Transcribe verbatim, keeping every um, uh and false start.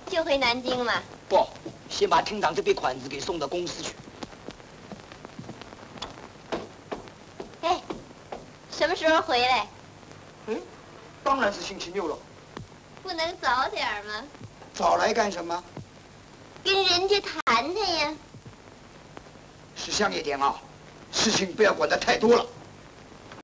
就回南京嘛？ 不，先把厅长这笔款子给送到公司去。 哎，什么时候回来？ 嗯，当然是星期六了。 不能早点吗？ 早来干什么？ 跟人家谈谈呀。 识相一点啊，事情不要管得太多了。